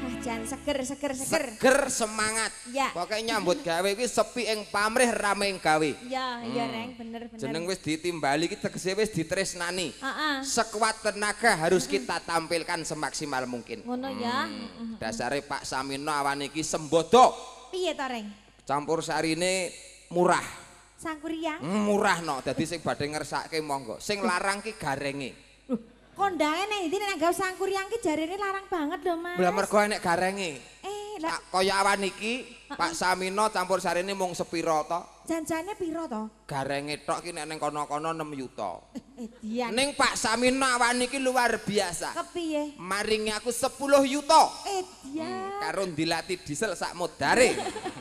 Jan seger. Seger semangat. Ya. Pokoknya nyambut gawe kuwi sepi ing pamrih rame ing gawe. Iya Reng, bener. Jeneng wis ditimbali iki tegese wis ditresnani. Heeh. Sekuat tenaga harus kita tampilkan semaksimal mungkin. Ngono ya. Dasare Pak Samino awan iki sembodo. Piye to Reng? Campur sarine murah. Sangkuriang. Murah no, dadi sing badhe ngersake monggo. Sing larang ki garenge. Kondange ning ndi nek gawe sangkuriang ki jarene larang banget lho Mas. Lah mergo enek garenge. Lah Kaya awan iki Pak Samino campur sarine mung sepiro to? janjane piro to? Garenge tok ki nek ning kono-kono 6 yuta. Dian. Ning Pak Samino awan iki luar biasa. Kepiye? Maringi aku 10 yuta. Dian. Karo dilatih diesel sak modare.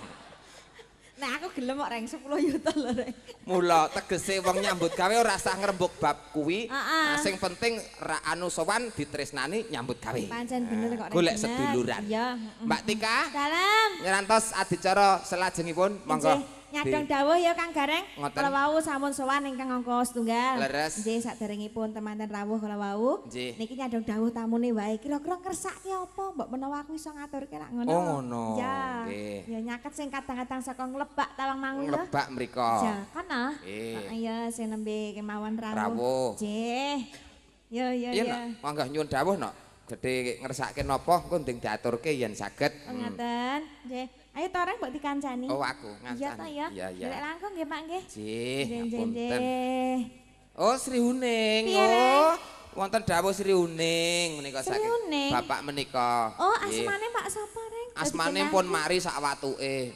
Nah aku gelem kok Reng 10 juta lho Reng. Mula tegese wong nyambut gawe ora usah ngrembug bab kuwi. Heeh. Sing penting ra anu sowan ditresnani nyambut gawe. Pancen bener kok Reng. Golek seduluran. Iya. Mbak Tika. Dalam. Nyerantos adicara selajengipun monggo. Nyadong dawuh ya Kang Gareng. Ngoten. Kala wau sampun sowan ingkang angka setunggal. Leres. Nggih saderengipun temanten rawuh kala wau. Nggih. Niki nyadong dawuh tamune wae. Kira-kira ngersake apa mbok menawa aku iso ngaturke lak ngono. Oh ngono. Ya. Nggih. Ya nyaket sing kadang-kadang saka nglebak tawang mangu lho. Nglebak mriko. Ya, kana. Nggih. Iya sing nembe kemawon rawuh. Rawuh. Nggih. Yo. Iya nok, monggo nyuwun dawuh nok. Gedhe ngersake napa engko nding diaturke yen saged. Ngaten. Nggih. Ayo Toreng mbok dikancani. Oh aku ngancani. Iya ta ya. Iya. Golek langkung nggih Pak nggih. Nggih, ngapunten. Nggih. Oh Sri Huning. Piye, Oh, wonten dawuh Sri Huning menika Sri saking Huning? Bapak menika. Oh, Nggih. asmane Pak sapa, Reng? Asmane pun mari sak watuke.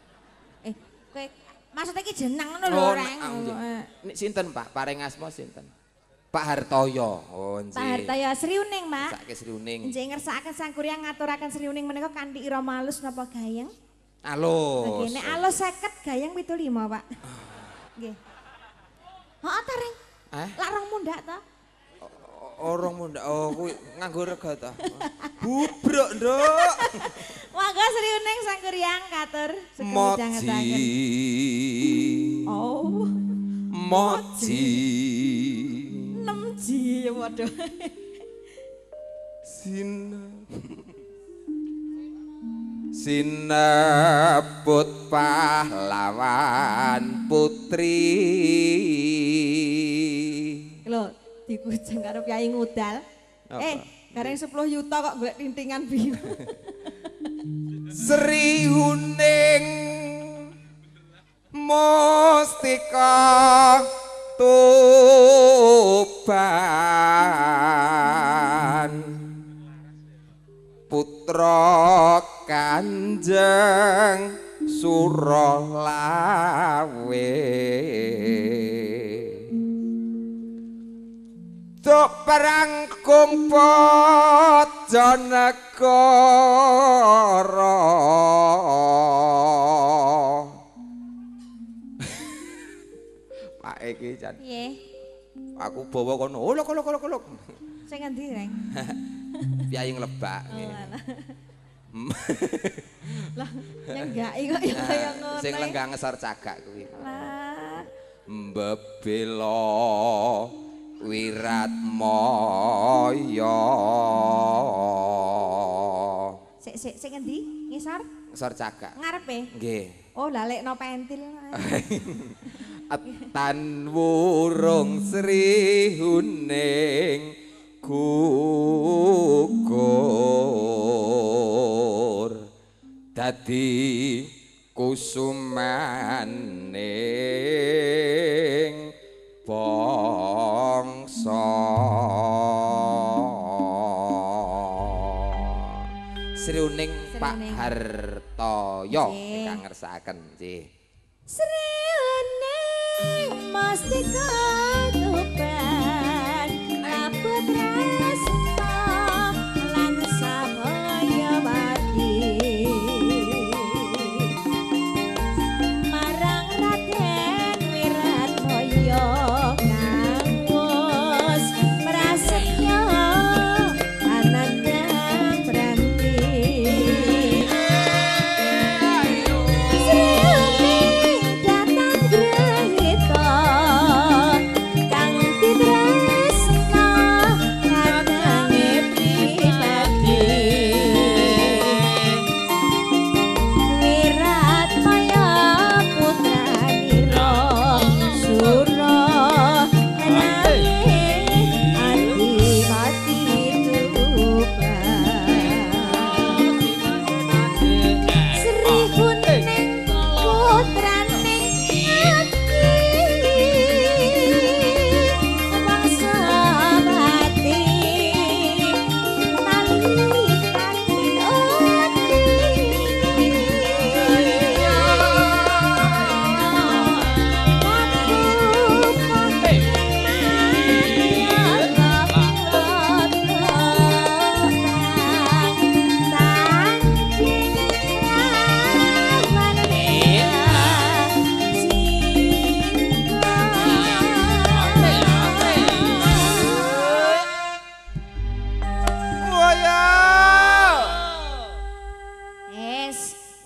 Kowe maksudnya ki jeneng ngono lho, Reng. Nek sinten Pak? Paring asma sinten? Pak Hartoyo. Oh, nggih. Pak Hartoyo Sri Uning, Mak. Sake Sri Huning. Nggih ngersakaken sangkuriang ngaturaken Sri Uning menika kanthi irama alus napa gayeng? Alus. Nggih, nek alus 50 gayeng 75, Pak. Nggih. Heeh ta, Reng? Lak rong mundak ta? Orang munda. Oh, kuwi nganggo rega ta. Bubruk, Nduk. Monggo Sri Uning sangkuriang katur Moji. Oh. Moji. 6G waduh. Sinebut pahlawan putri. Lho, dikujeng karo Kyai ngudal. Gareng 10 yuta kok golek tintingan biru. Sri Huning Mustika Tuban putra Kanjeng Suralawe tuk perangkung Bojonegoro. Pak iki jan. Piye? Aku bawa kono. Olok. Sing endi, Reng? Piyayi nglebak. Lah, nyenggaki kok ya kaya ngono. Sing lenggah ngesor cagak kuwi. Lah, Mbebela Wirat Moyo. sik endi? Ngisor? Ngesor cagak. Ngarepe? Nggih. Oh, lalekno pentil. Etan wurung Sri Huning gugur dadi kusumaning bangsa. Sri Huning Pak Hartoyo ingkang ngersakaken nggih. Sri Uning Mustika Tuban abot tresna lan sabaya bakti marang Raden Wiratmaya kang wus prasetya anandang branti. Sri Uning datang grahita kang ditresna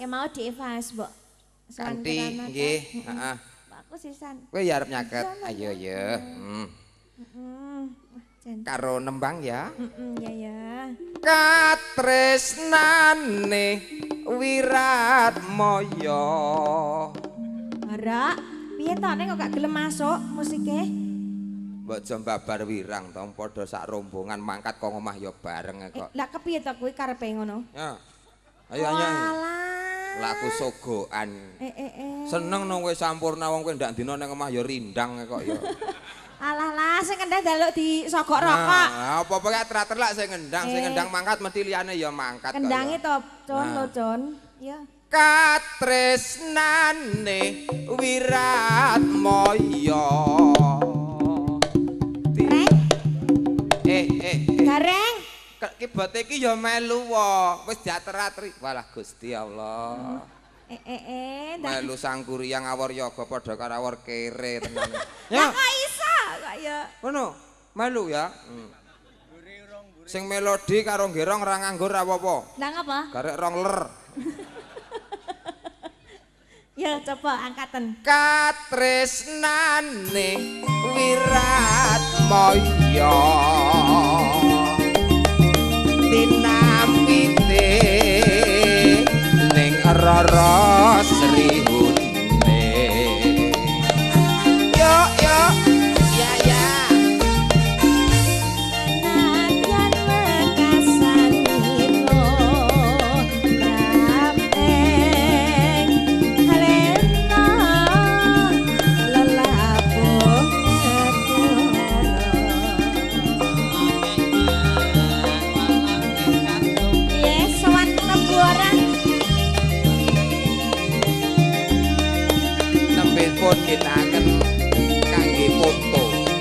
mau di Evas, Mbok. Kanthi nggih, heeh. Aku sisan. Kowe ya arep nyaket. Ayo ya. Karo nembang ya. Ya. Katresnane Wiratmaya. Ora, piye to nek kok gak gelem masuk musike? Mbok jombabar wirang to padha sak rombongan mangkat kok omah ya bareng kok. Lah kepiye to kuwi karepe ngono? Ya. Ayo. Laku sogokan. Seneng nang kowe sampurna wong kowe ndak dina ning omah ya rindang kok ya. Alah lah sing kendang daluk disogok rokok. Nah, apa-apa kaya teratelak sing ngendang mangkat mesti liyane ya mangkat kok. Kendange to, Con, lho, Con. Ya. Katresnane Wiratmaya. Gareng. Kibote iki ya melu wae. Wis diater-ateri. Walah Gusti Allah. Melu sang Kuryang awor yoga padha karo awor kere tenan. Ya kok iso kok ya. Ngono. Melu ya. Sing melodi karo ngerong ra nganggur apa-apa. Lah ngapa? Garek rong ler. Ya coba angkaten. Katresnane Wiratmaya. Dinamite ning Rara Srihune. Yo ya. Najan mekasan ilo rapeng halena lelabuh pun kita akan kangge foto.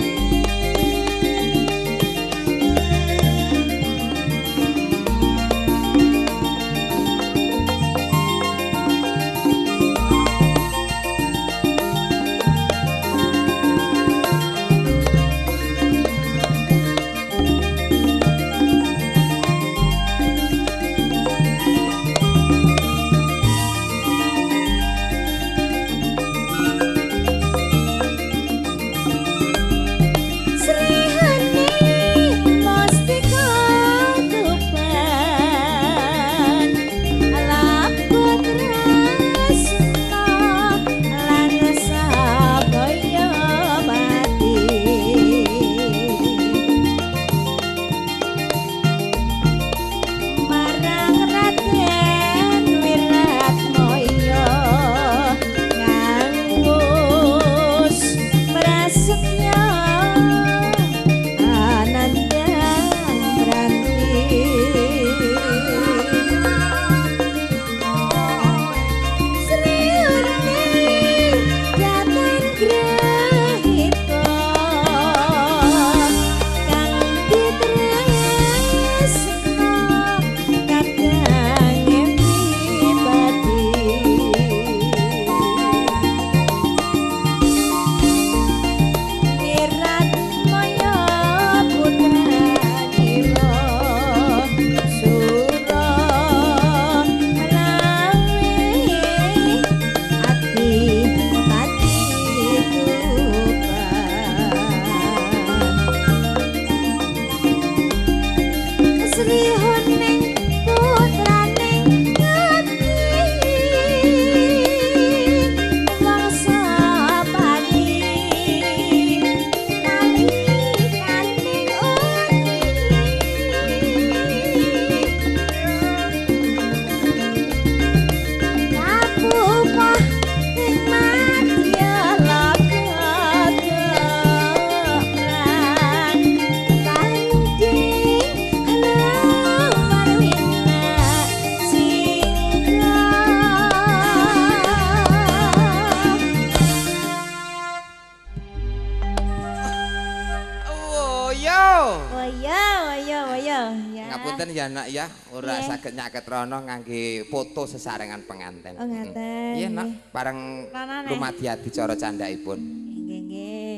Ngapunten ya nak ya, ora saged nyaket rono ngangge foto sesarengan penganten. Oh ngaten. Iya nak, bareng lumadi adicara candhaipun. Nggih nggih.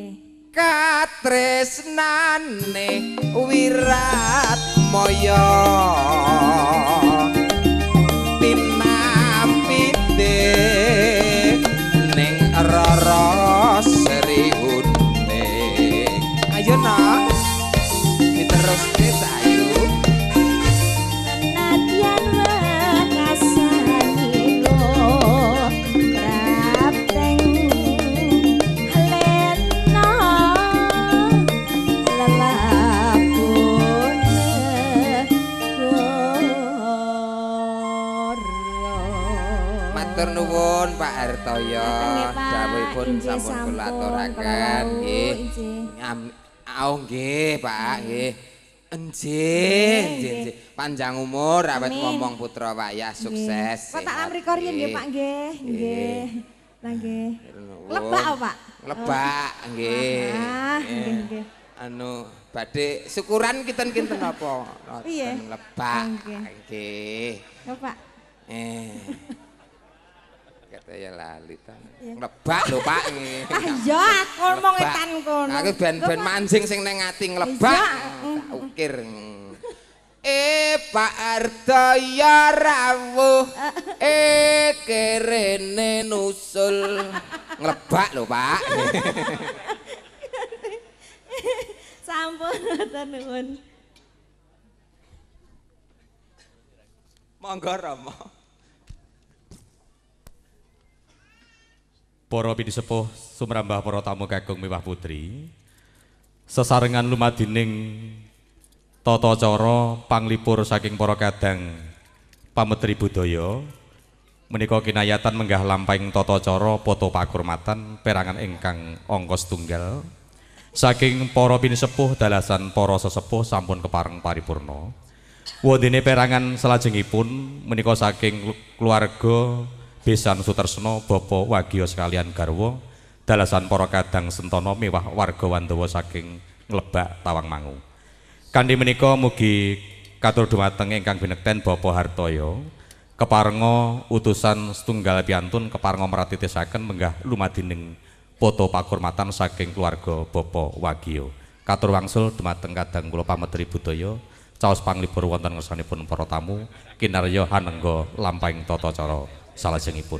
Katresnane Wiratmaya tinampi Matur nuwun Pak Hartoyo. Dawuhipun sampun kula aturaken nggih. Nggih, Pak, nggih. Nggih. Panjang umur awet ngomong putra wayah sukses. Kok tak lamriko riyen nggih, Pak nggih. Nggih. Lah nggih. Lebak apa, Pak? Lebak nggih. Nggih. Anu badhe syukuran kinten-kinten apa? Iya. Lebak. Nggih. Bapak. Kata ya lali ta. Lebak lho Pak nggih. Ah iya ngomong etan kono. Aku ben mancing sing ning ati nglebak. Tak ukir. Pak Hartoyo rawuh. Kerene nusul. Nglebak lho Pak. Sampun matur nuwun. Monggo Rama. Para pinisepuh sumrambah para tamu kakung miwah putri. Sesarengan lumadining tata cara panglipur saking para kadang pametri budaya menika kinayatan menggah lampahing tata cara poto pakurmatan perangan ingkang angka setunggal saking para pinisepuh dalasan para sesepuh sampun kepareng paripurna. Wondene perangan salajengipun menika saking keluarga Besan Sutresna Bapak Wagya sekalian garwa dalasan para kadang sentana miwah warga Wandawa saking Nglebak Tawangmangu. Kanthi menika mugi katur dumateng ingkang binekten Bapak Hartoyo keparenga utusan setunggal piantun keparenga mratitisaken menggah lumadining poto pakurmatan saking keluarga Bapak Wagya. Katur wangsul dumateng kadang kula pametri budaya caos panglipur wonten ngersanipun para tamu kinarya hanengga lampahing tata cara salajengipun.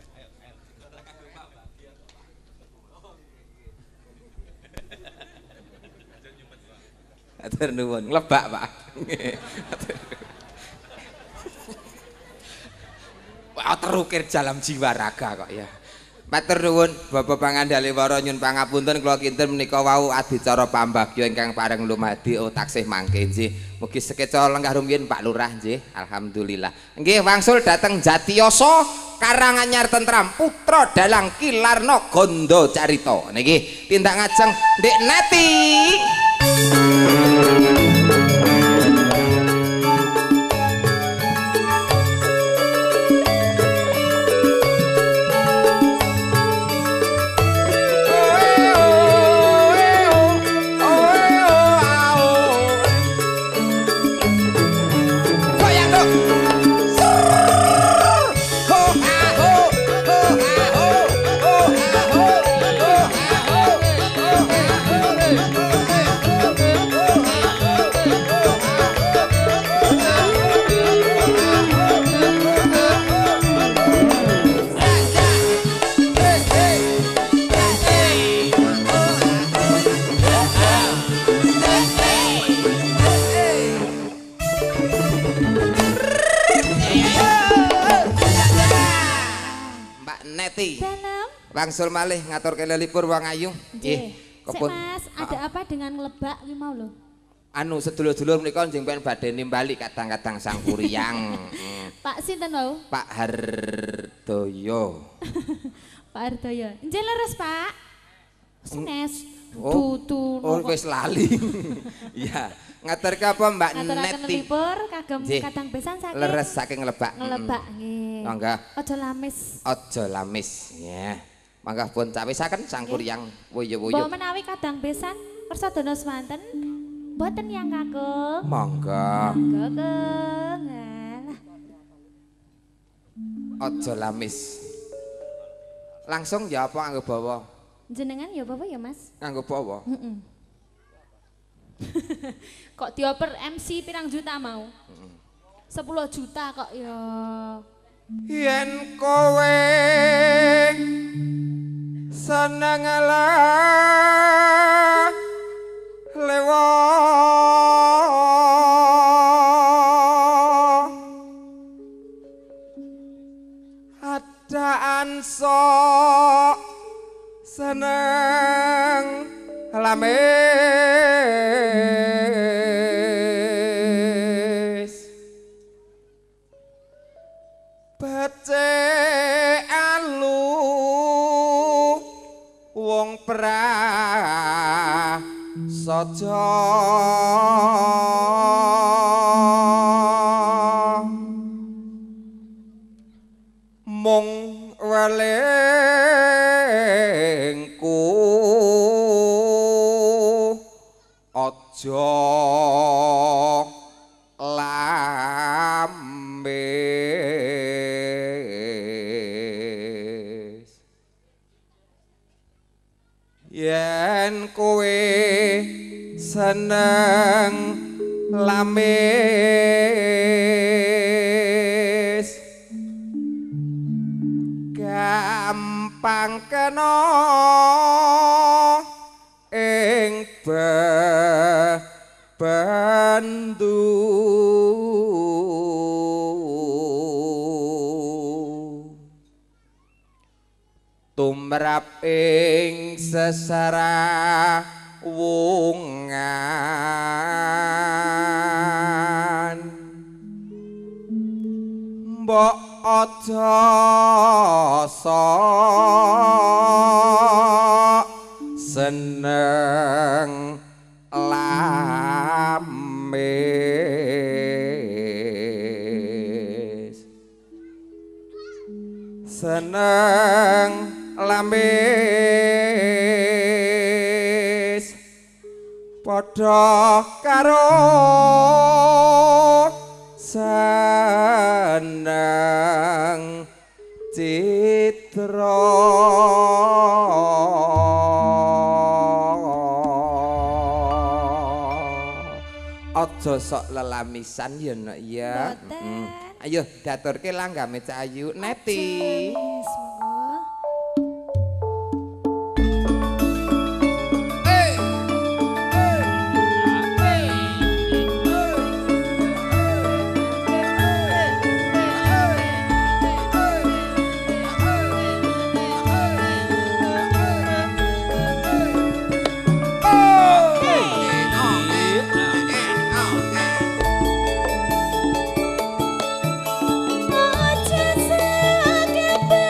Matur nuwun, nglebak Pak. Wah, terukir dalam jiwa raga kok ya. Matur nuwun Bapak Pangandaliwara nyun pangapunten kula kinten menika wau adicara pambagya ingkang pareng lumadi taksih mangke nggih. Mugi sekeca lenggah rumiyin Pak Lurah nggih. Alhamdulillah. Nggih wangsul dhateng Jatiyasa Karanganyar Tentram Putra Dalang Kilarna Ganda Carita. Niki tindak ngajeng Ndek Neti. Wangsul malih ngatur kelelipur wong ayu. Nggih. Mas, ada apa dengan nglebak ki mau lho? Anu sedulur-dulur menika njing pengen badhe nimbali kadang-kadang sang kuryang. Pak sinten wau? Pak Hartoyo. Pak Hartoyo. Njen leres, Pak. Sines. Dudu. Oh, wis lali. Iya. Ngaturke apa Mbak Neti? Ngaturaken lipur kagem kadang besan saking leres saking nglebak. Nglebak nggih. Monggo. Aja lamis. Aja lamis. Ya. Mangga pun cawisaken sang kuryang wuyu-wuyu. Bawa menawi kadang besan persadana swanten mboten yang kakung. Monggo. Kakung. Aja lamis. Langsung ya apa nganggo bawa? Jenengan ya apa ya Mas? Nganggo bawa? Kok dioper MC pirang juta mau? 10 juta kok ya. Yen kowe seneng lewa adaan sok seneng lamis becik prasaja mung welingku aja lambes yen kowe seneng lamis gampang kena ing bandu tumrap ing sesarawungan mbok aja sok seneng lamis seneng lamis padha karo seneng citra aja sok lelamisan ya nak ya. Ayo daturke langgame Cak Ayu Neti. Aja sakit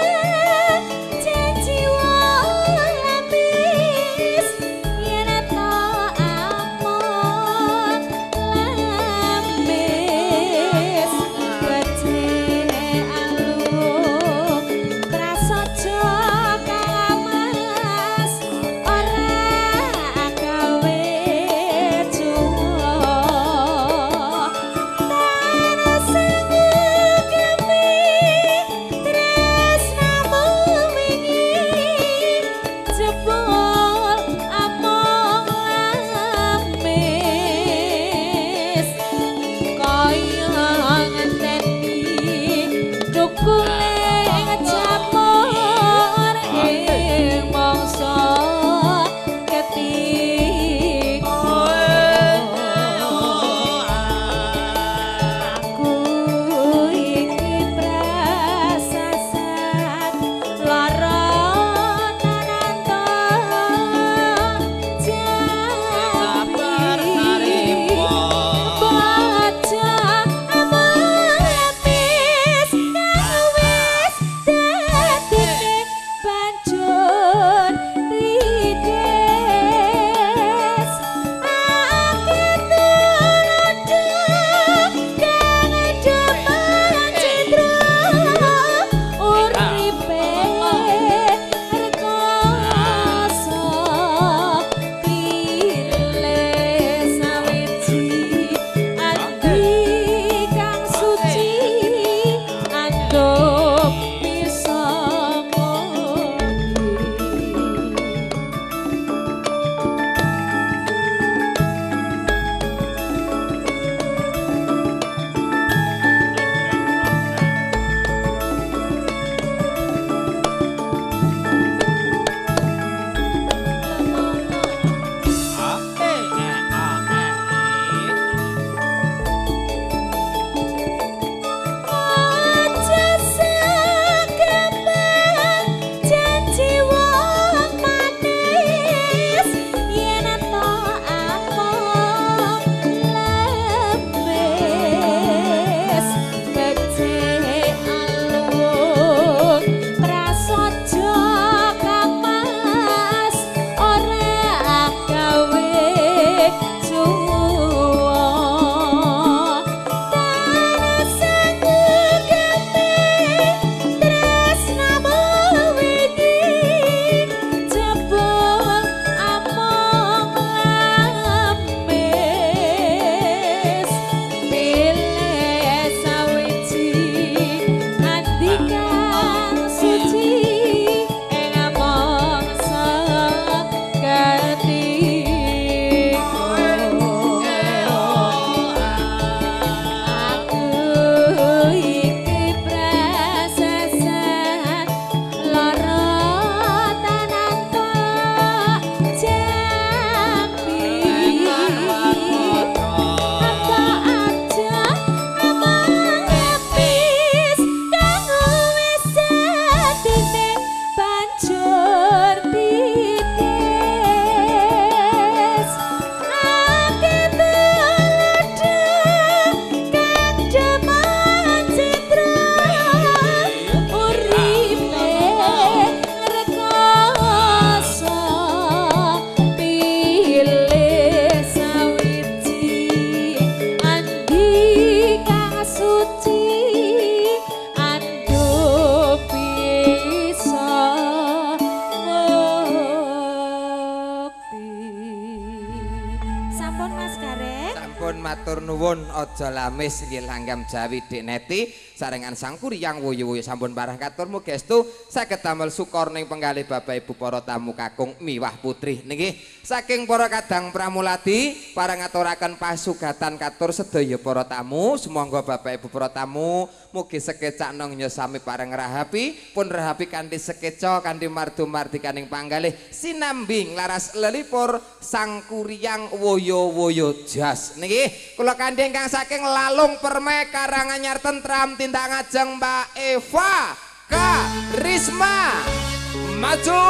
matur nuwun aja lamis nggih langgam Jawi Dik Neti sarengan Sang Kuryang Woyo-woyo sampun parah katur mugestu saged damel sukor ning penggalih Bapak Ibu para tamu kakung miwah putri niki saking para kadang pramuladi para ngaturaken pasugatan katur sedaya para tamu sumangga Bapak Ibu para tamu mugi sekecak nangya sami pareng rahapi pun rahapi kanthi sekeca kanthi mardu-mardi kaning panggalih sinambing laras lelipur Sang Kuryang Woyo-woyo jas niki kula kandhi ingkang saking Lalung Perme Karanganyar Tentram tindak ngajeng Mbak Eva Karisma maju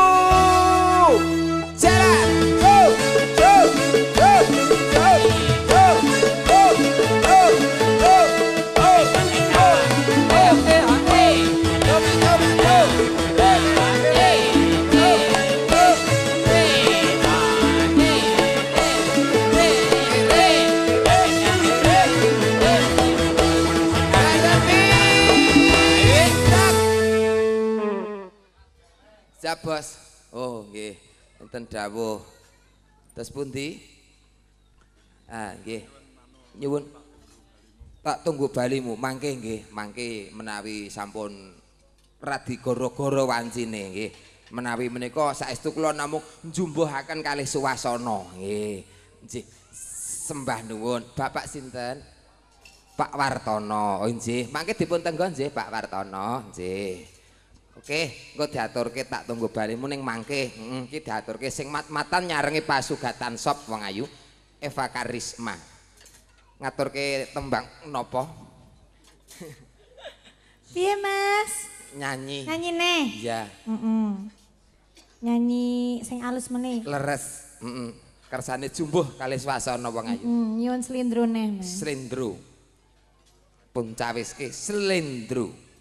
jalan go go go go go go go go Bos. Oh nggih, enten dawuh. Terus pundi? Ah nggih. Nyuwun. Tak tunggu balimu, mangke nggih, mangke menawi sampun radi gara-gara wancine nggih. Menawi menika saestu kula namung njumbuhaken kalih suwasana nggih. Nggih. Sembah nuwun. Bapak sinten? Pak Wartono. Oh nggih, mangke dipun tenggo nggih Pak Wartono, nggih. Oke, engko diaturke tak tunggu balimu ning mangke. Iki diaturke sing mat-matan nyarengi pasugatan sop wong ayu Eva Karisma. Ngaturke tembang napa? Piye, Mas? Nyanyi. Nyanyi neh. Iya. Nyanyi sing alus meneh. Leres. Kersane jumbuh kali swasana wong ayu. Nyuwun slendro neh, Mas. Slendro. Pun cawiske slendro.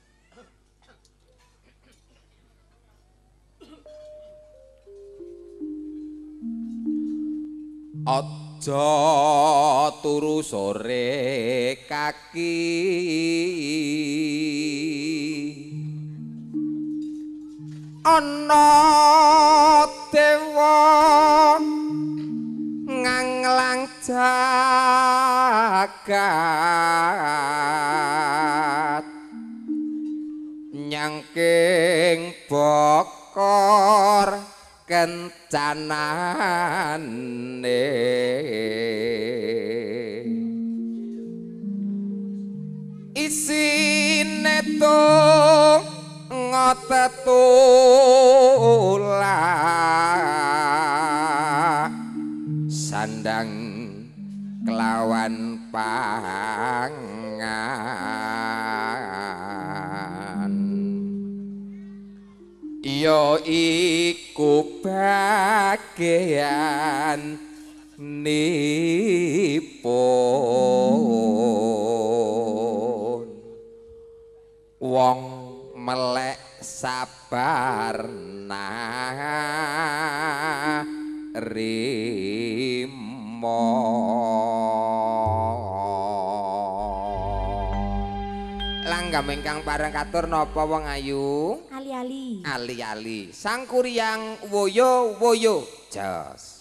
Aja turu sore kaki ana dewa nganglang jagat nyangking bokor kencanane isine to ngotetula sandang kelawan pangan ya iku bagian nipun wong melek sabar narimo langgam ingkang pareng katur napa wong ayu Ali-ali. Ali-ali Sang Kuryang Woyo-woyo jos.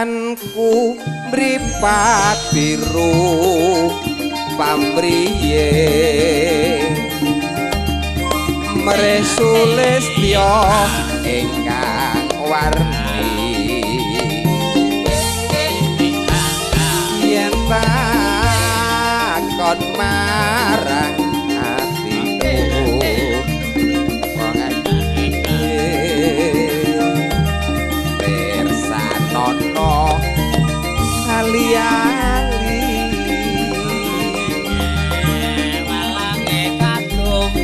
pilihanku mripat biru pamriye mresulistya ingkang warni yen takon marang atiku persanono ali-ali walange kadung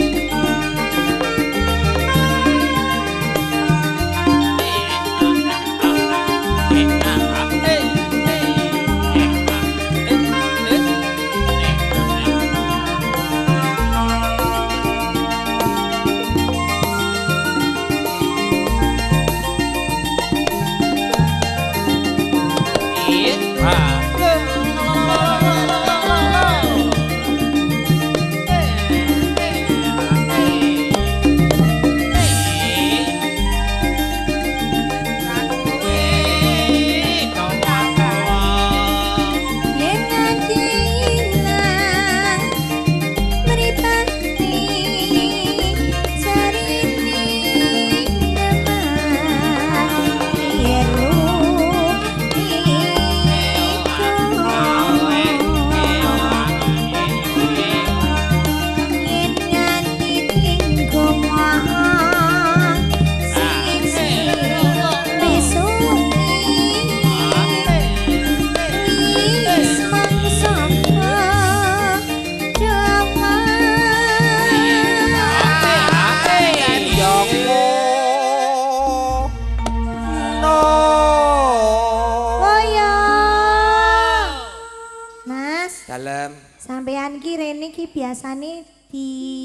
Sampean ki rene ki biasane di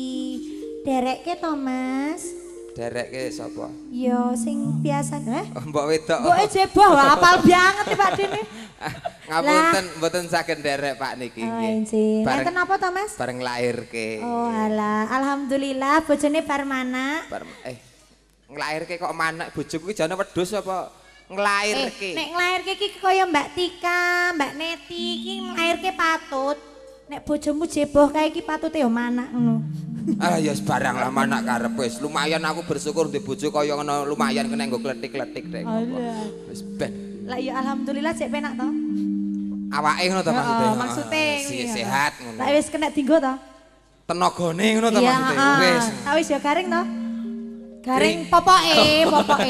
derekke to, Mas? Derekke sapa? Ya sing biasa. Mbok wedok. Mbok jeboh apal banget Pak Dene. Ngapunten mboten saged derek Pak niki nggih. Bareng napa to, Mas? Bareng lairke. Oh alah, alhamdulillah bojone bar manak. Nglairke kok manak bojoku ki jane wedhus apa nglairke? Nek nglairke ki kaya Mbak Tika, Mbak Neti ki nglairke patut. Nek bojomu jeboh kae iki patute ya manak ngono. Ah ya barang lah manak karep wis. Lumayan aku bersyukur ndek bojo kaya ngono, lumayan kena nggo kletik-kletik rek. Wis ben. Lah ya alhamdulillah cek penak to. Awake ngono to maksude. Maksude sehat ngono. Lah wis kena dienggo to. Tenagane ngono to maksude. Wis. Wis ya garing to. Garing popoke.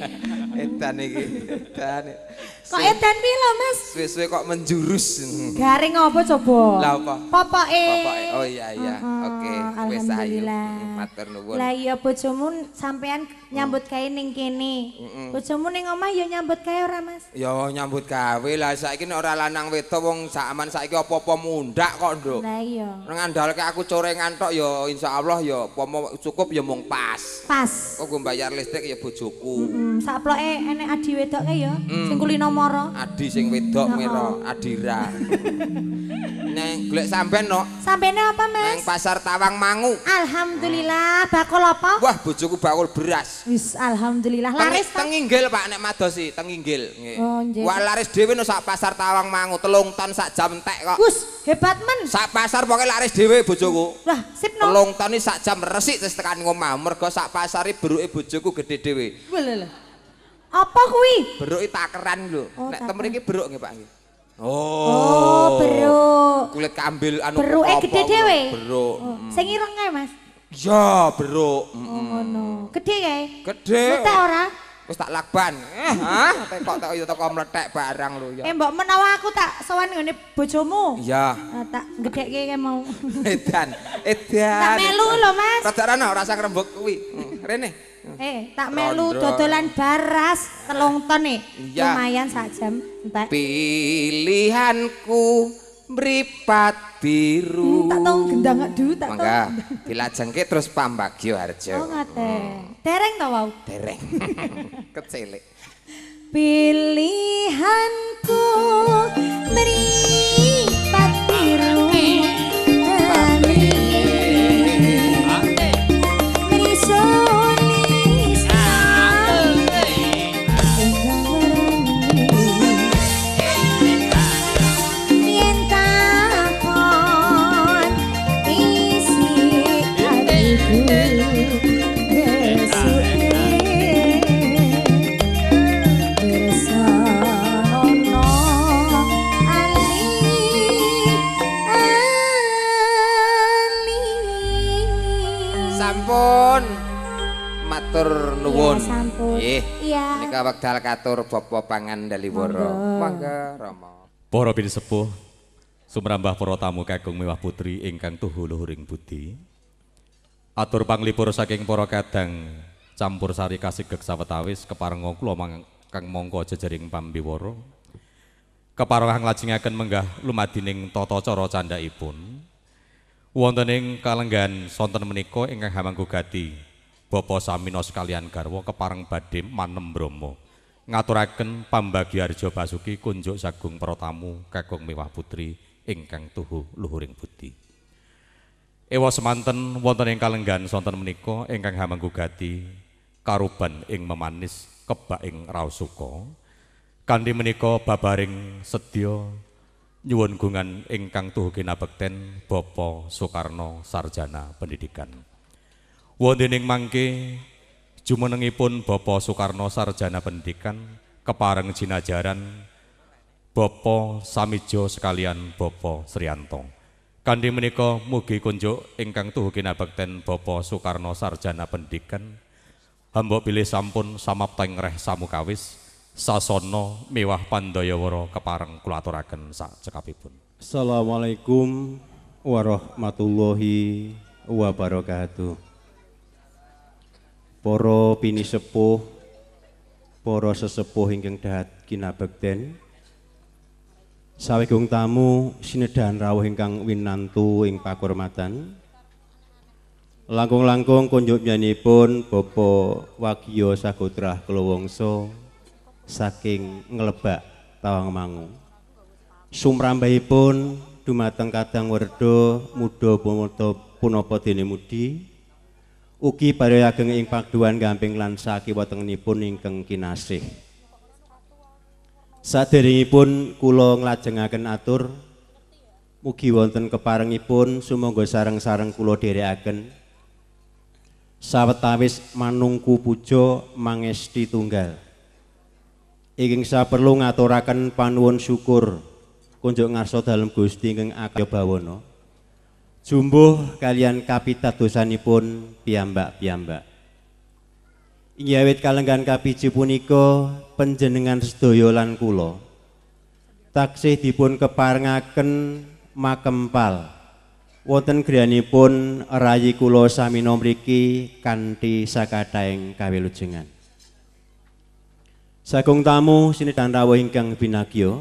Edan iki. Edan. Kok edan piye lho, Mas? Suwe-suwe kok menjurus. Garing apa coba? Lah apa? Popoke. Oh iya. Oke. Wis ayo. Matur nuwun. Lah iya bojomu sampean nyambut gawe ning kene. Bojomu ning omah ya nyambut gawe ora, Mas? Ya nyambut gawe lah saiki nek ora lanang wedok wong zaman saiki apa-apa mundak kok, Nduk. Lah iya. Ngandalke aku corengan tok ya insyaallah ya apa cukup ya mung pas. Pas. Kok nggo bayar listrik ya bojoku. Sakploke enek adi wedoke ya sing kulino mara. Adi sing wedok mira, Adira. Neng golek sampean no. Sampene apa, Mas? Neng pasar Tawangmangu. Alhamdulillah, bakul apa? Wah, bojoku bakul beras. Wis alhamdulillah laris teng Inggil Pak nek madosi, teng Inggil nggih. Oh, nggih. Wah, laris dhewe no sak pasar Tawangmangu 3 ton sak jam entek kok. Gus, hebat men. Sak pasar pokoke laris dhewe bojoku. Wah, sip no. 3 ton sak jam resik terus tekan ngomah. Mergo sak pasare beruke bojoku gede dhewe. Lho. Apa kuwi? Beruke takeran lho. Nek tem mriki beruk nggih Pak nggih. Oh, beruk. Kulit kambil anu beruke gede dhewe. Beruk. Sing ireng kae, Mas. Ya, beruk. Oh ngono. Gede kae? Gede. Mletek ora? Wis tak lakban. Tekok tak yo teko mletek barang lho ya. Mbok menawa aku tak sowan ngene bojomu. Iya. Tak gedhekke kae mau. Edan. Tak melu lho, Mas. Rada ora usah ngrembug kuwi. Rene. Tak melu dodolan baras 3 ton nih. Iya. Lumayan sak jam entek. Pilihanku mripat biru. Tak tau gendang du tak tau. Mangga dilajengke terus Pambagyo Harjo. Oh ngate. Dereng to wau? Dereng. Kecilik. Pilihanku mripat biru. Sampun matur nuwun. Iya, sampun. Iya. Nika wekdal katur Bapa Pangandaliwora. Mangga Rama. Para pinisepuh, sumrambah para tamu kakung miwah putri ingkang tuhu luhuring budi. Atur panglipur saking para kadang campur sari kasigeg sawetawis keparenga kula kang mangka jejering pambiwara. Keparenga nglajengaken menggah lumadining tata cara candhaipun. Wonten ing kalenggan sonten menika ingkang hamangku gati Bapa Samina sekalian garwa kepareng badhe manem Brama ngaturaken pambagyarja basuki kunjuk sagung para tamu kakung miwah putri ingkang tuhu luhuring budi. Ewa semanten wonten ing kalenggan sonten menika ingkang hamangku gati karuban ing memanis kebak ing raos suka kanthi menika babaring sedya nyuwun gungan ingkang tuhu kinabekten Bapa Soekarno Sarjana Pendidikan. Wonten ing mangke jumenengipun Bapa Soekarno Sarjana Pendidikan kepareng jinajaran Bapa Samijo sekalian Bapa Sriyanto. Kanthi menika mugi kunjuk ingkang tuhu kinabekten Bapa Soekarno Sarjana Pendidikan hamba bilih sampun samapteng reh samukawis sasana miwah pandayawara kepareng kula aturaken sakcekapipun. Assalamualaikum warahmatullahi wabarakatuh. Para pinisepuh, para sesepuh ingkang dahat kinabekten, sawegung tamu sinedahan rawuh ingkang winantu ing pakurmatan. Langkung-langkung kunjuk nyanipun Bapak Wagya Sagotrah Kulawangsa saking Nglebak Tawangmangu. Sumrambahipun dumateng kadang werda muda punapa dene mudi ugi badhe ageng ing pagduan gamping lan sakiwatengenipun ingkang kinasih. Saderengipun kula nglajengaken atur mugi wonten keparengipun sumangga sareng-sareng kula dherekaken sawetawis manungku puja mangesti tunggal. Ingkang saperlu ngaturaken panuwun syukur kunjuk ngarsa dalem Gusti ingkang akaya bawana. Jumbuh kalian kapitadosanipun piyambak-piyambak. Inggih awit kalenggan kapiji punika panjenengan sedaya lan kula taksih dipun keparengaken makempal wonten griyanipun rayi kula samina mriki kanthi sakathahing kawilujengan. Sagung tamu sinedahan rawuh ingkang binagya,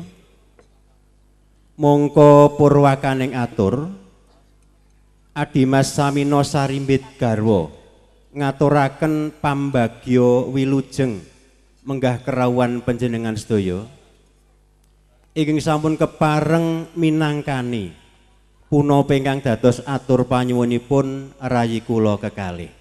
mongko purwakaning atur Adimas Samina Sarimbit garwa ngaturaken pambagya wilujeng menggah kerawuhan panjenengan sedaya ingkang sampun kepareng minangkani punapa ingkang dados atur panyuwunipun rayi kula kekalih.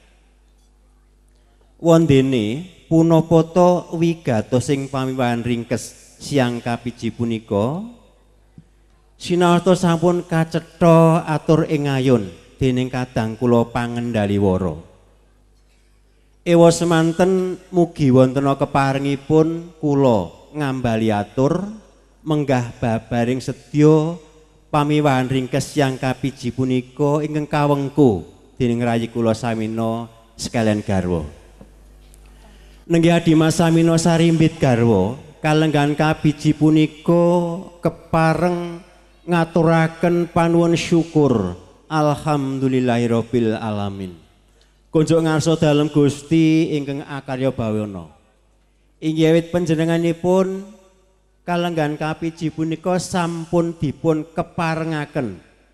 Wondene punapa ta wigatos ing pamiwahan ringkes siang kapiji punika sinaosta sampun kacetha atur ing ayun dening kadang kula Pangandaliwora. Ewa semanten mugi wonten keparengipun kula ngambali atur menggah babaring sedya pamiwahan ringkes siang kapiji punika ingkang kawengku dening rayi kula Samina sekalian garwa. Nenggih Adimas Samina Sarimbit garwa kalenggan kapiji punika kepareng ngaturaken panuwun syukur alhamdulillahirabbil alamin. Kunjuk ngarsa dalem Gusti ingkang akarya bawana. Inggih awit panjenenganipun kalenggan kapiji punika sampun dipun keparengaken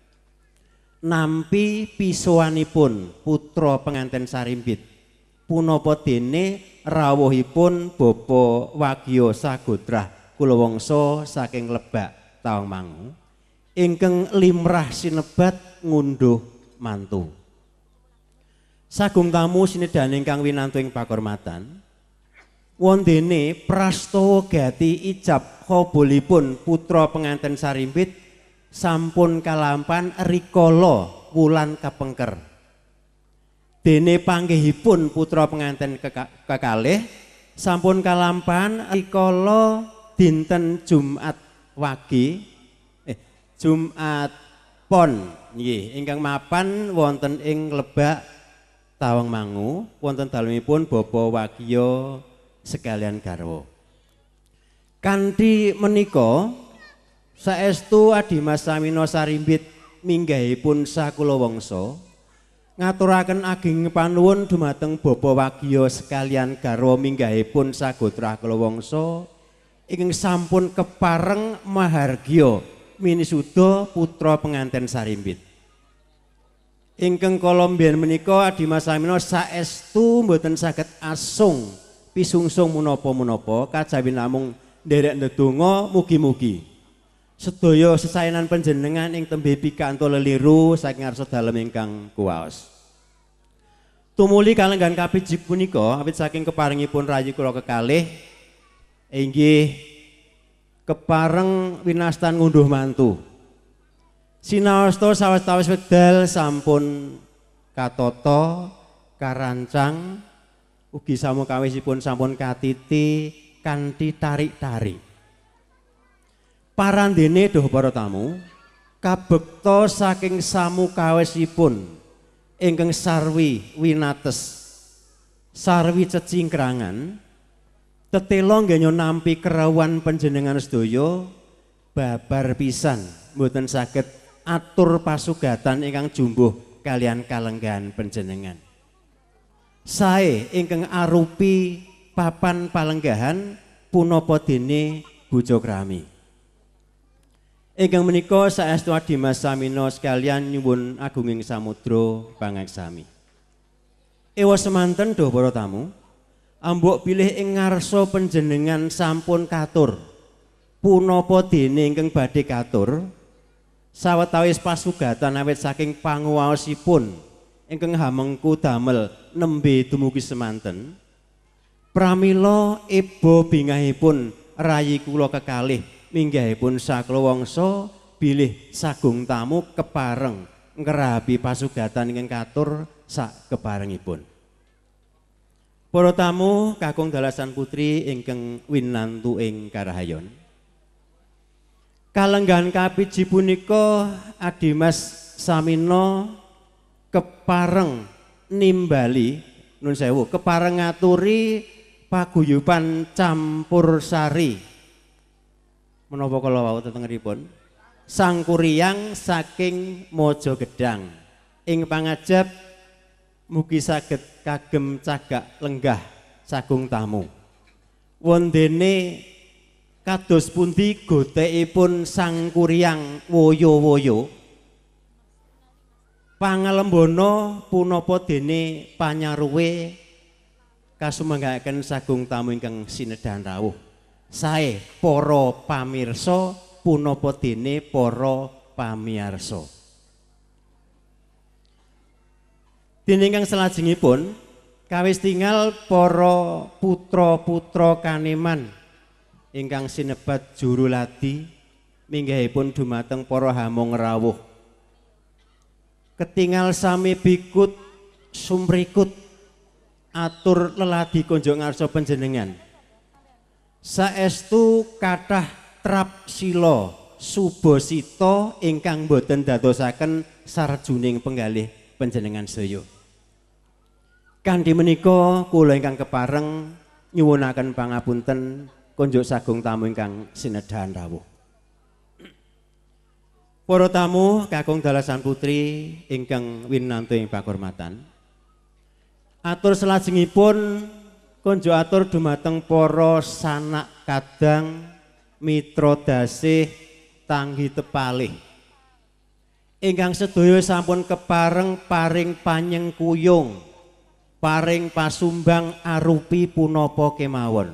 nampi pisuwanipun putra penganten Sarimbit punapa dene rawuhipun Bapa Wagya Sagotrah Kulawangsa saking Lebak Tawangmangu ingkang limrah sinebat ngunduh mantu. Sagung tamu sinedahan ingkang winantu ing pakurmatan wondene prastawa gati ijab kabulipun putra penganten Sarimbit sampun kalampan rikala wulan kapengker. dene panggihipun putra pengantin kekalih sampun kalampahan rikala dinten Jumat wagi Jumat Pon nggih ingkang mapan wonten ing Lebak Tawangmangu wonten dalemipun Bapa Wagya sekalian garwa. Kanthi menika saestu Adimas Samina Sarimbit minggahipun sakula wangsa ngaturaken ageng panuwun dumateng Bapa Wagya sekalian garwa minggahipun sagotra kula wangsa ingkang sampun kepareng mahargya minisuda putra pengantin Sarimbit. Ingkang kala mbiyen menika Adimas Samina saestu mboten saged asung pisungsung menapa-menapa kajawi namung nderek ndedonga mugi-mugi sedaya sesaenan panjenengan ing tembe pikanto leliru saking ngarsa dalem ingkang kuwaos. Tumuli kalenggan kapiji punika awit saking keparingipun rayi kula kekalih inggih kepareng winastan ngunduh mantu. Sinaosta sawetawis wekdal sampun katata karancang ugi samukawisipun sampun katiti kanthi tarik-tarik. Parandene dhuh para tamu kabekta saking samukawisipun ingkang sarwi winates sarwi cecingkrangan tetela nggenya nampi kerawuhan panjenengan sedaya babar pisan mboten saged atur pasugatan ingkang jumbuh kalian kalenggahan panjenengan. Sae ingkang arupi papan palenggahan punapa dene bojo krami. Ingkang menika saestu Adimas Samina sekalian nyuwun agunging samudra pangaksami. Ewa semanten dhuh para tamu, ambok bilih ing ngarsa panjenengan sampun katur punapa dene ingkang badhe katur sawetawis pasugatan awit saking panguwaosipun ingkang hamengku damel nembe dumugi semanten. Pramila iba bingahipun rayi kula kekalih minggahipun sakula wangsa bilih sagung tamu kepareng ngrabi pasugatan ingkang katur sak keparengipun. Para tamu kakung dalasan putri ingkang winantu ing karahayon. Kalenggahan kapiji punika Adimas Samina kepareng nimbali nun sewu kepareng ngaturi paguyuban campur sari menapa kala wau tetengipun Sang Kuryang saking Mojogedang ing pangajab mugi saged kagem cagak lenggah sagung tamu wondene kados pundi gotekipun Sang Kuryang woyo-woyo pangalembana punapa dene panyaruwe kasumanggaken sagung tamu ingkang sinedhan rawuh. Sae para pamirsa punapa dene para pamirsa. Dene ingkang salajengipun kawis tingal para putra-putra Kaneman ingkang sinebat juru ladi minggahipun dumateng para hamong rawuh. Ketingal sami bikut sumrikut atur leladi konjo ngarsa panjenengan. Saestu kathah trap sila subasita ingkang boten dadosaken sarjuning penggalih panjenengan sedaya. Kanthi menika kula ingkang kepareng nyuwunaken pangapunten konjuk sagung tamu ingkang sinedhan rawuh. Para tamu kakung dalasan putri ingkang winantu ing pakurmatan. Atur salajengipun konjuk atur dumateng para sanak kadang mitra dasih tanggi tepalih. Ingkang sedaya sampun kepareng paring panyengkuyung, paring pasumbang arupi punapa kemawon.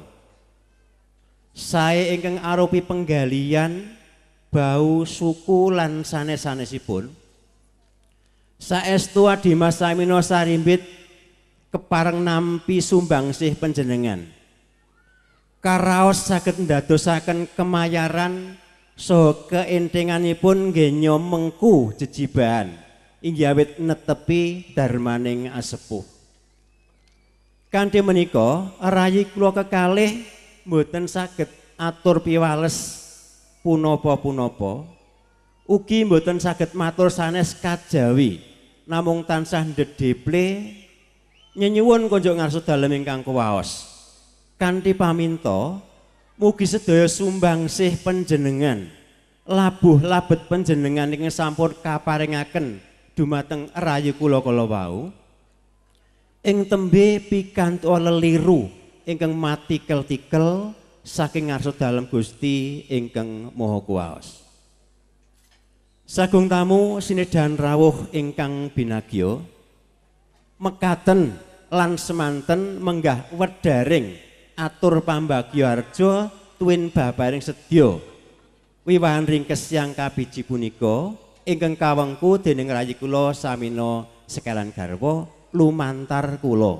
Sae ingkang arupi penggalian bau suku lan sanes-sanesipun saestu Adimas Samina Sarimbit kepareng nampi sumbangsih panjenengan karaos saged ndadosaken kemayaran saha keentenganipun nggenya mengku jejibahan inggih awit netepi darmaning asepuh. Kanthi menika rayi kula kekalih mboten saged atur piwales punapa-punapa, ugi mboten saged matur sanes kajawi, namung tansah ndedheple nyenyuwun konjuk ngarsa dalem ingkang kuwaos. Kanthi paminta mugi sedaya sumbangsih panjenengan labuh labet panjenengan ingkang sampun kaparingaken dumateng rayi kula kala wau ing tembe pikantuk leliru ingkang matikel-tikel saking ngarsa dalem Gusti ingkang Maha Kuwaos. Sagung tamu sinedahan rawuh ingkang binagya mekaten lan semanten menggah wedharing atur pambagya arja tuwin babaring sedya wiwahan ringkes yang kabiji punika ingkang kawengku dening rayi kula samina sekalan garwa lumantar kula.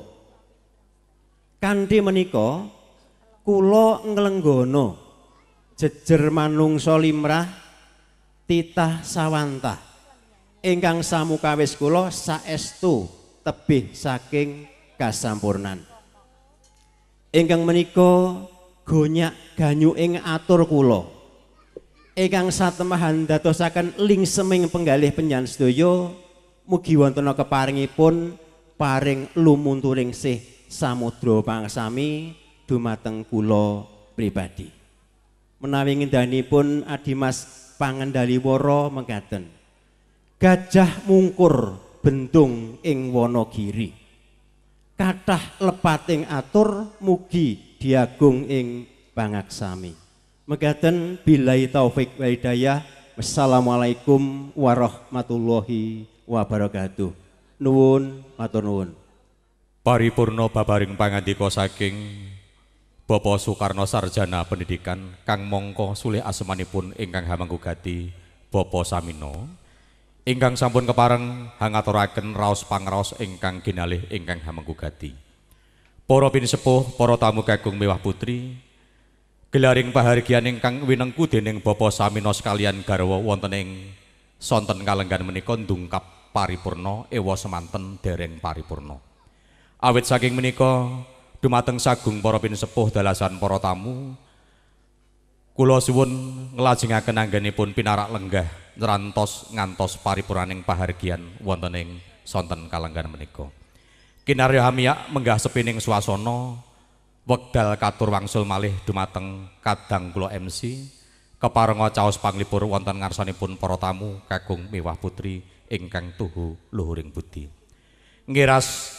Kanthi menika kula nglenggana jejer manungsa limrah titah sawantah ingkang samukawis kula saestu tebih saking kasampurnan. Ingkang menika gonyak ganyu ing atur kula ingkang satemahan dadosaken lingseming penggalih penjan sedaya mugi wonten keparingipun paring lumunturing sih samudra pangsami dumateng kula pribadi. Menawi ngendhanipun Adimas Pangendaliwara mengkaten. Gajah mungkur bendung ing Wonogiri. Kathah lepating atur mugi diagung ing pangaksami. Mengkaten billahi taufik wal hidayah. Wassalamualaikum warahmatullahi wabarakatuh. Nuwun, matur nuwun. Paripurna babaring pangandika saking Bapak Soekarno Sarjana Pendidikan kang mongko sulih asmanipun ingkang hamanggugati Bapak Samino ingkang sampun kepareng hangaturaken raos pangraos ingkang ginalih ingkang hamanggugati. Para pinisepuh, para tamu kakung mewah putri, gelaring pahargyan ingkang winengku dening Bapak Samino sekalian garwa wonten ing sonten kalenggan menika ndungkap paripurna ewa semanten dereng paripurna. Awit saking menika dumateng sagung para pinisepuh dalasan para tamu kula suwun nglajengaken anggenipun pinarak lenggah nrantos ngantos paripurnaning pahargyan wonten ing sonten kalenggan menika. Kinarya hamiyak menggah sepining swasana wekdal katur wangsul malih dumateng kadang kula MC keparenga caos panglipur wonten ngarsanipun para tamu kakung mewah putri ingkang tuhu luhuring budi. Ngiras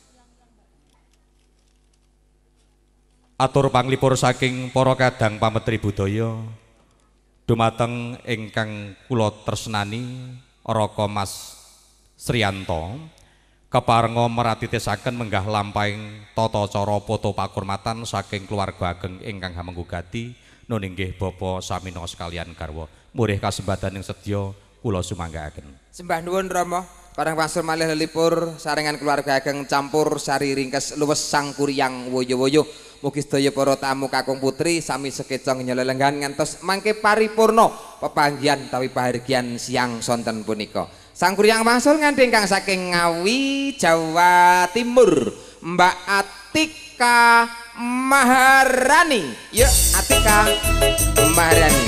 atur panglipur saking para kadang pametri budaya dumateng ingkang kula tresnani Raka Mas Sriyanto keparenga meratitesaken menggah lampahing tata cara poto pakurmatan saking keluarga ageng ingkang hamanggugati nun inggih Bapak Samino sekalian garwa. Murih kasembadaning sedya kula sumanggaaken. Sembah nuwun Rama, parang wangsul malih lelipur sarengan keluarga ageng campur sari ringkes luwes sang kuryang woyo-woyo. Mugi sedaya para tamu kakung putri sami sekecong nyelelenggan ngantos mangke paripurna pepanggihan tawi pahargyan siang sonten punika. Sang kuryang wangsul nganti ingkang saking Ngawi, Jawa Timur, Mbak Atika Maharani. Yuk Atika Maharani.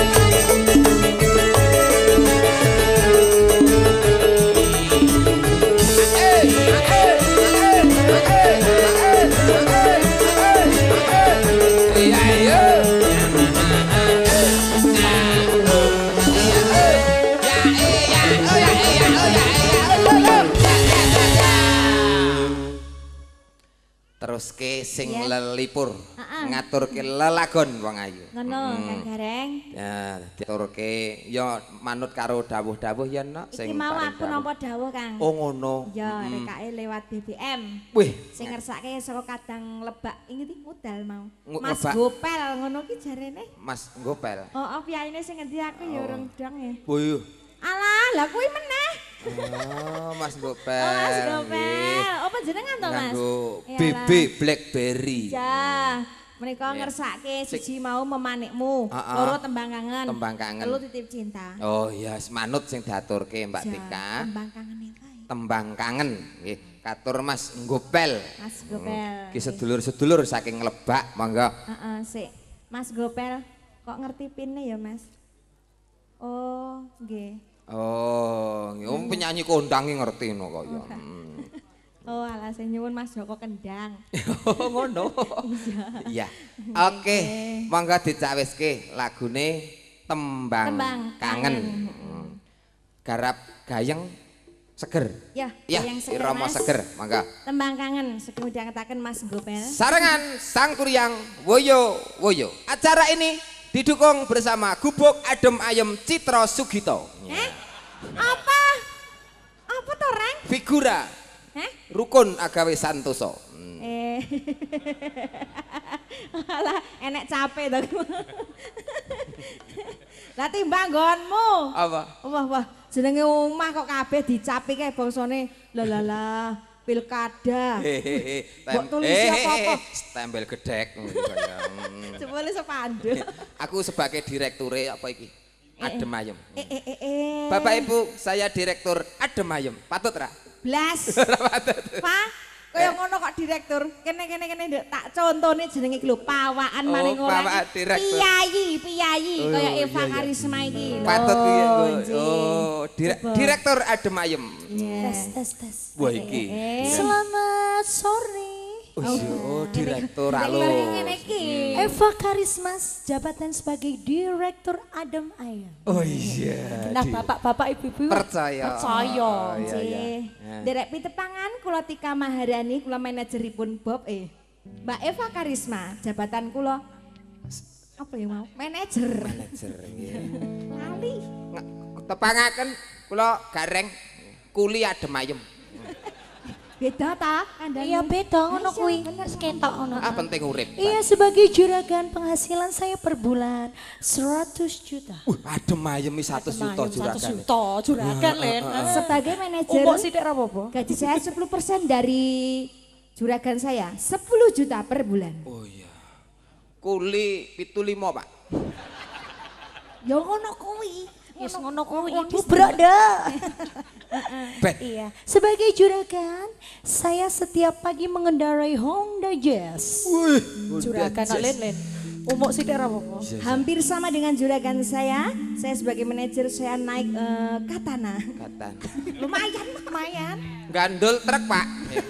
Terus ke sing lelipur ngaturke lelagon wong ayu. Ngono, Kang Gareng. Ya, diaturke ya manut karo dawuh-dawuh ya nek Iki mau aku nampa dawuh, Kang. Oh ngono. Ya, rekake lewat BBM. Wih, Sing ngersake saka kadang lebak iki modal mau. Mas Lebak. Gopel ngono ki jarene. Mas Gopel. Oh, piyaine sing ngendi aku ya urung dong ya. Wih. Alah, lah kuwi meneh. Oh, Mas Gopel. Oh, Mas Gopel. Oh, panjenengan to, Mas? Nganggo Iyalah. BB Blackberry. Ya. Menika ngersake siji mau memanikmu, loro tembang kangen. Tembang kangen. Telu titip cinta. Oh iya, manut sing diaturke Mbak Tika. Tembang kangen kae. Tembang kangen nggih. Katur Mas Gopel. Mas Gopel. Ki sedulur-sedulur saking Lebak, monggo. Heeh, sik. Mas Gopel, kok ngerti pinne ya, Mas? Oh, nggih. Oh, penyanyi kondang iki ngerti no kaya. Oh, alah sing nyuwun Mas Joko Kendang. Oh, ngono. Iya. Oke, monggo dicawiske lagune Tembang Kangen. Garap gayeng seger. Ya, yang seger, Romo Mas. seger, monggo. Tembang kangen, segera dikatakan Mas Gopel. Sarengan Sang Kuryang Woyo Woyo. Acara ini didukung bersama Gubuk Adem Ayem Citra Sugito. Apa? Apa to, Reng? Figura Rukun Agawe Santoso. Alah, enek capek to. Lah timbang nggonmu. Apa? Wah, jenenge omah kok kabeh dicapi kae bangsane. Lah pilkada. Mbok tulis apa-apa? Stempel gedek. Jebule sepanduk. Aku sebagai direkture apa iki? Adem Ayem. Bapak Ibu, saya direktur Adem Ayem. Patut ra? Blas. Pak, kaya ngono kok direktur. Kene ndek tak contone jenenge iki lho, pawakan maning ora. Piyayi kaya Eva Karisma iki lho. Patut piye? Oh, direktur Adem Ayem. Tes. Wah iki. Selamat sore. Oh, direktur alo. Eva Karisma, jabatan sebagai direktur Adem Ayem. Oh iya. Nah, bapak-bapak ibu-ibu percaya. Nggih. Derek pitepangan kula Tika Maharani, kula manajeripun Bob Mbak Eva Karisma, jabatan kula apa ya mau? Manajer nggih. Kali. Tepangaken kula gareng Kuli Adem Ayem. Beda ta kandhane? Iya beda ngono kuwi. Wis ketok ngono. Penting urip. Iya sebagai juragan penghasilan saya per bulan 100 juta. Adem Ayem 100 juta juragan. 100 juta juragan Len. Sebagai manajer. Kok sithik ra apa-apa? Gaji saya 10% dari juragan saya, 10 juta per bulan. Oh iya. Kuli 75, Pak. Ya ngono kuwi. Wis ngono kuwi Ibu Brada. Iya, sebagai juragan saya setiap pagi mengendarai Honda Jazz. Juragan Len. Umuk sithik ra apa-apa. Hampir sama dengan juragan saya sebagai manajer saya naik Katana. Lumayan. Gandul truk, Pak.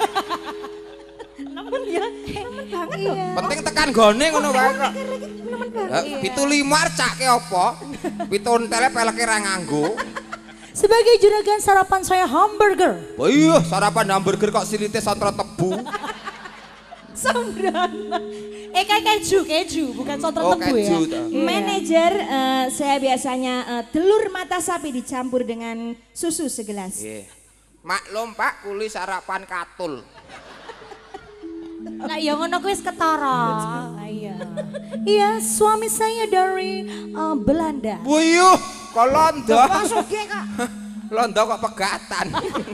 Nemen ya, nemen banget loh. Penting tekan gone ngono wae kok. Nemen banget. 75 arcake apa? Pituntele peleke ra nganggo. Sebagai juragan sarapan saya hamburger. Oh iya, sarapan hamburger kok silite sontro tebu. Sembrono. Kayak keju, bukan sontro tebu ya. Manajer saya biasanya telur mata sapi dicampur dengan susu segelas. Maklum Pak, Kuli sarapan katul. Lah ya ngono kuwi wis ketara. Iya. Iya, suami saya dari Belanda. Wuyuh, kok Londo. Sugih kok. Londo kok pegatan.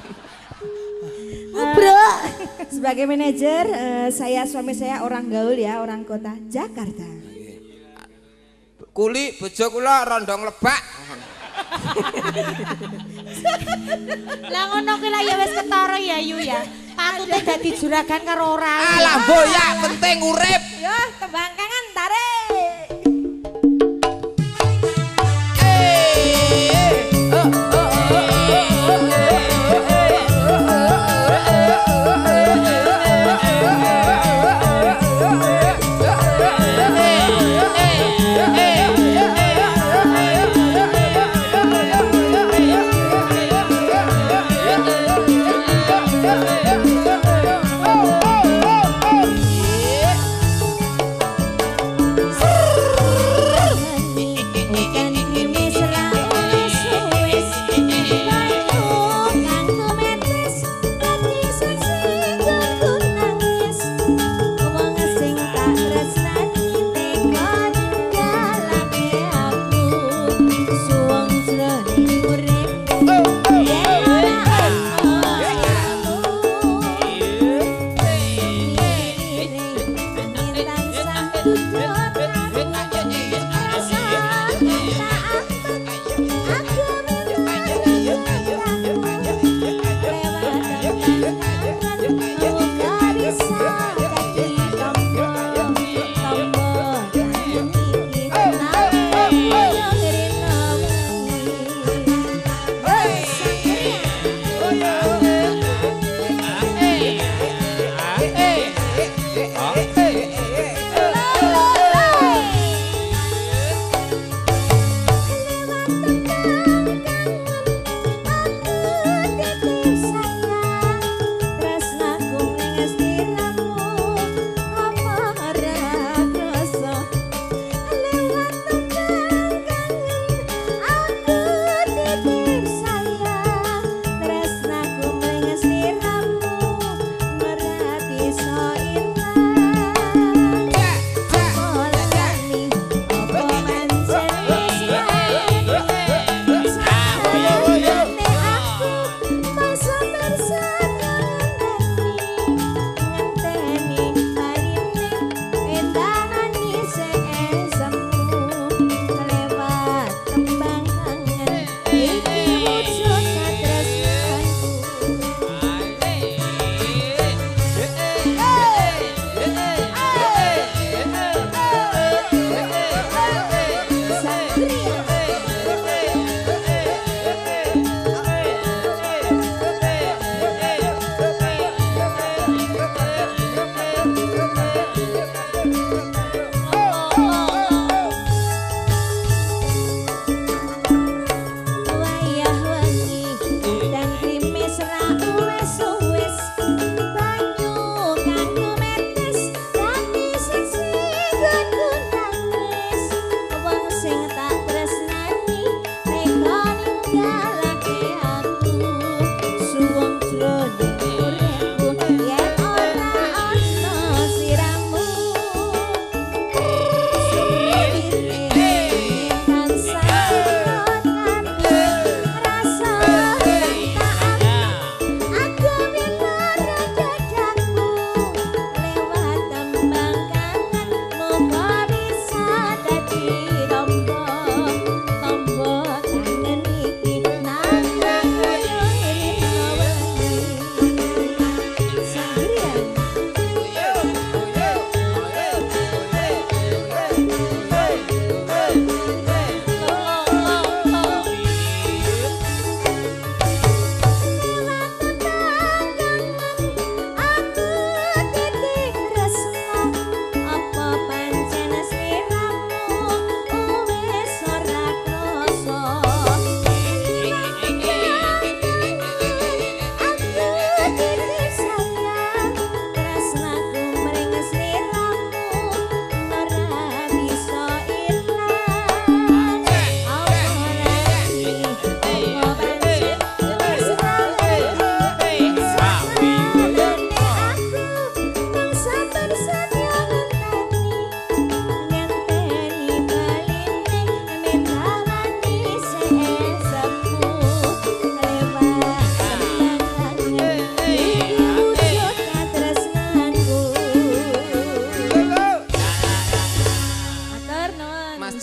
Bro. Sebagai manajer suami saya orang gaul ya, orang kota Jakarta. Kuli bojo kula rondong Lebak. Lah ngono kuwi lah ya wis ketara ya Yu ya. Patute dadi juragan karo ora. Alah boya penting urip. Yo, tembang kangen tarik.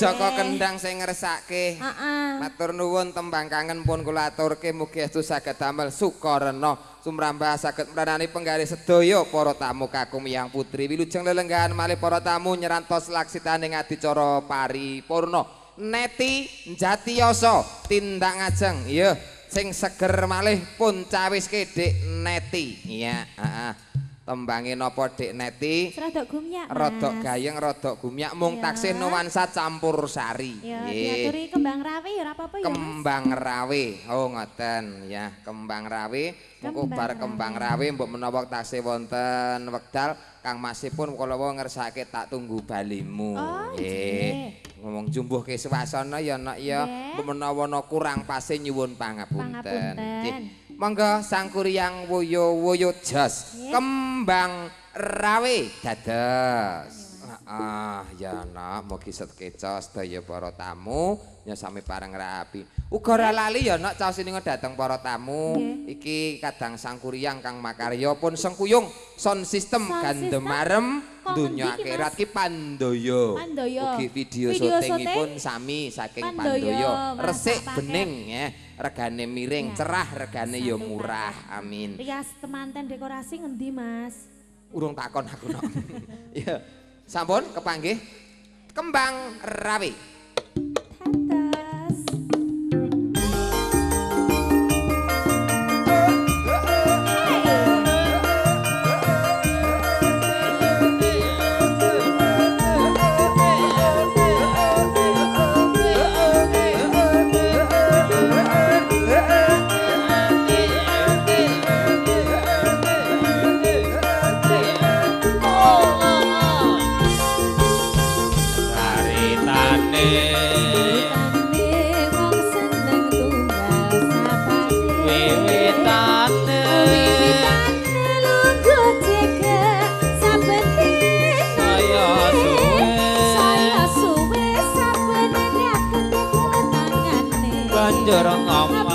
Joko Kendang sing ngresake. Matur nuwun tembang kangen pun kula aturke mugi estu saged damel sukarena sumrambah saged mranani penggaris sedaya para tamu kakung Miyang Putri wilujeng lelenggahan malih para tamu nyerantos laksitaning adicara paripurna. Neti Jatiyasa tindak ngajeng ya sing seger malih pun cawis Dik Neti. Iya, heeh. Tembange napa Dik Neti? Rodok gumyak. Rodok gayeng, rodok gumyak mung taksih nuansa campur sari. Ya, diaturi kembang rawe ya ora apa-apa ya. Kembang rawe. Oh ngoten ya, kembang rawe. Mengko bar kembang rawe mbok menawa taksih wonten wekdal kangmasipun kula ngersake tak tunggu balimu. Nggih. Ngomong jumbuhke swasana ya nak ya. Mbok menawa kurang pase nyuwun pangapunten. Nggih. Monggo Sang Kuryang Wuyo jos kembang rawe dados. Ya nak mugi setkeca sedaya para tamu ya sami pareng rapi. Uga ora lali ya nak caosinipun dhateng para tamu. Iki kadang Sang Kuryang Kang Makarya pun sengkuyung sound system gandemarem dunya akhirat ki Pandaya. Ugi video syutingipun sami saking Pandaya. Resik bening ya. Regane miring, cerah regane ya murah. Amin. Rias temanten dekorasi ngendi, Mas? Urung takon aku nok. Ya. Sampun kepanggih kembang rawe. Tetes. Banjur ngomong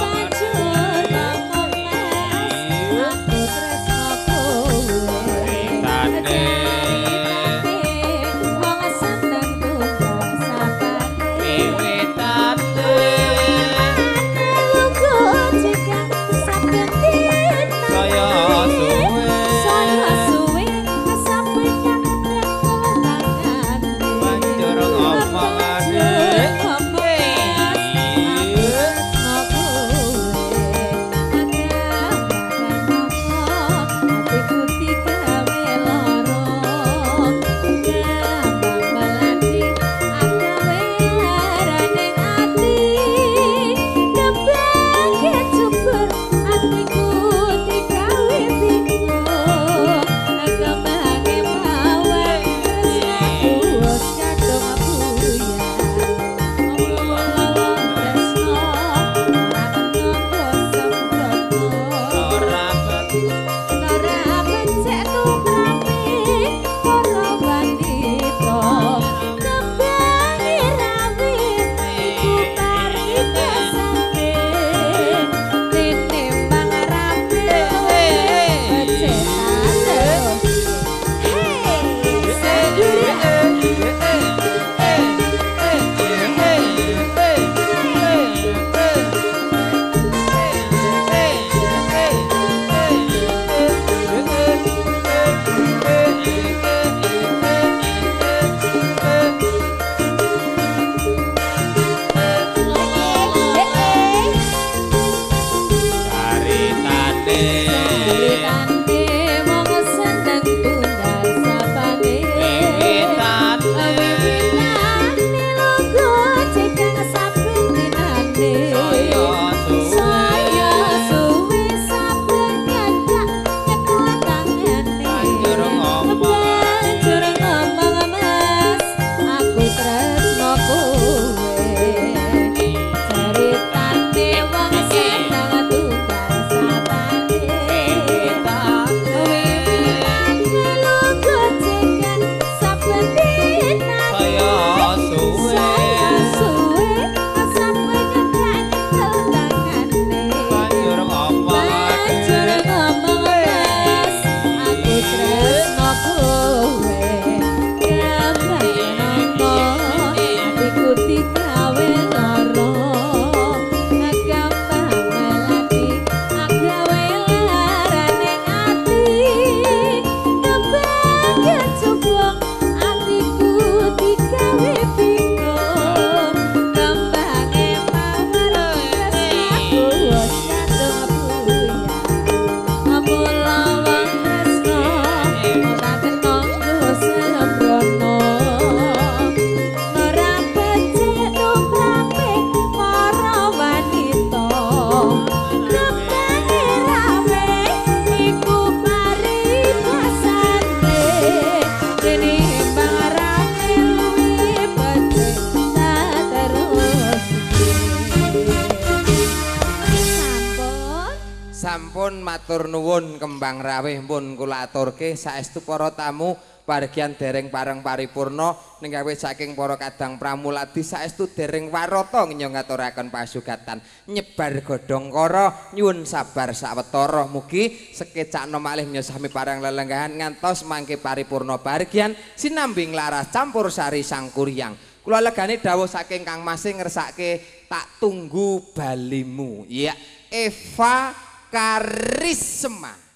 matur nuwun kembang rawih pun kula aturke saestu para tamu bagian dereng pareng paripurna ning gawe saking para kadang pramuladi saestu dereng warata ngaturaken pasugatan nyebar godhong kara nyuwun sabar sawetara mugi sekecakno malih nyosami parang lelenggahan ngantos mangke paripurna bagian sinambing laras campur sari sang kuryang kula legane dawuh saking Kang Mas ngersake tak tunggu balimu ya Eva Karisma.